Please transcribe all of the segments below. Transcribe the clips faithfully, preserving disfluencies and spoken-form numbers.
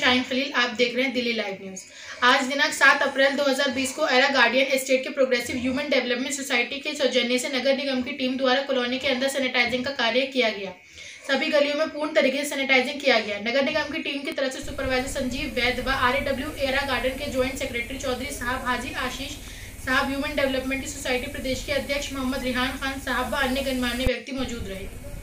शाहीन खलील, आप देख रहे हैं दिल्ली लाइव न्यूज। आज दिनांक सात अप्रैल दो हज़ार बीस को एरा गार्डियन एस्टेट के प्रोग्रेसिव ह्यूमन डेवलपमेंट सोसाइटी के सौजन्य से नगर निगम की टीम द्वारा कॉलोनी के अंदर सैनिटाइजिंग का कार्य किया गया। सभी गलियों में पूर्ण तरीके से सैनिटाइजिंग किया गया। नगर निगम की टीम की तरफ से सुपरवाइजर संजीव वैद्य व R A W era garden के ज्वाइंट सेक्रेटरी चौधरी साहब, हाजी आशीष साहब, ह्यूमन डेवलपमेंट की सोसाइटी प्रदेश के अध्यक्ष मोहम्मद रिहान खान साहब व अन्य गणमान्य व्यक्ति मौजूद रहे।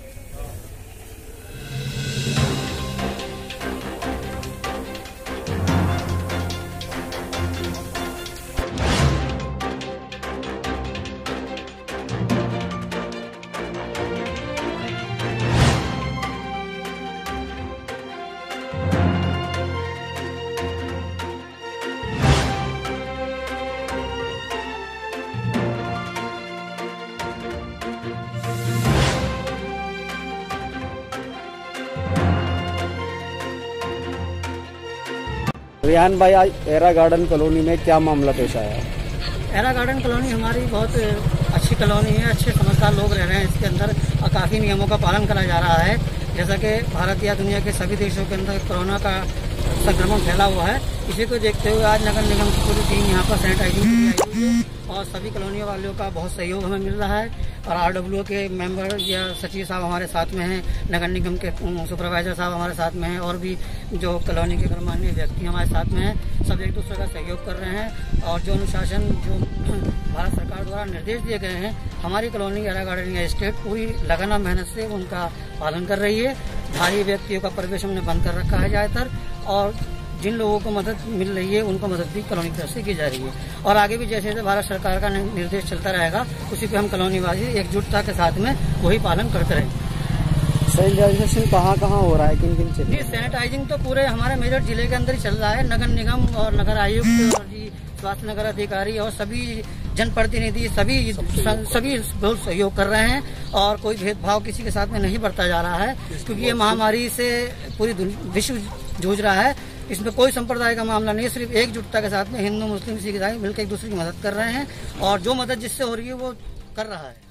रिहान भाई, आज एरा गार्डन कॉलोनी में क्या मामला पेश आया? एरा गार्डन कॉलोनी हमारी बहुत अच्छी कॉलोनी है, अच्छे समझदार लोग रह रहे हैं इसके अंदर और काफ़ी नियमों का पालन करा जा रहा है। जैसा कि भारत या दुनिया के सभी देशों के अंदर कोरोना का संक्रमण फैला हुआ है, इसी को देखते हुए आज नगर निगम की पूरी टीम यहाँ पर सैनिटाइजिंग के लिए आई हुई है और सभी कॉलोनियों वालों का बहुत सहयोग हमें मिल रहा है। और आर डब्ल्यू के मेंबर या सचिव साहब हमारे साथ में हैं, नगर निगम के सुपरवाइजर साहब हमारे साथ में हैं और भी जो कॉलोनी के गणमान्य व्यक्ति हमारे साथ में हैं। सब एक दूसरे का सहयोग कर रहे हैं और जो अनुशासन जो भारत सरकार द्वारा निर्देश दिए गए हैं, हमारी कॉलोनी एरा गार्डन एस्टेट पूरी लगन और मेहनत से उनका पालन कर रही है। भारी व्यक्तियों का प्रवेश हमने बंद कर रखा है ज़्यादातर, और जिन लोगों को मदद मिल रही है उनको मदद भी कॉलोनी की तरफ से की जा रही है और आगे भी जैसे जैसे भारत सरकार का निर्देश चलता रहेगा उसी पे हम कॉलोनी वासी एकजुटता के साथ में वही पालन करते रहेंगे। सैनिटाइजेशन कहाँ कहाँ हो रहा है, किन किन जी सैनिटाइजिंग तो पूरे हमारे मेरठ जिले के अंदर ही चल रहा है। नगर निगम और नगर आयुक्त और जी स्वास्थ्य नगर अधिकारी और सभी जनप्रतिनिधि सभी सभी बहुत सहयोग कर रहे हैं और कोई भेदभाव किसी के साथ में नहीं बरता जा रहा है, क्योंकि ये महामारी से पूरी विश्व जूझ रहा है। इसमें कोई संप्रदाय का मामला नहीं, सिर्फ एकजुटता के साथ में हिंदू मुस्लिम सिख ईसाई मिलकर एक दूसरे की मदद कर रहे हैं और जो मदद जिससे हो रही है वो कर रहा है।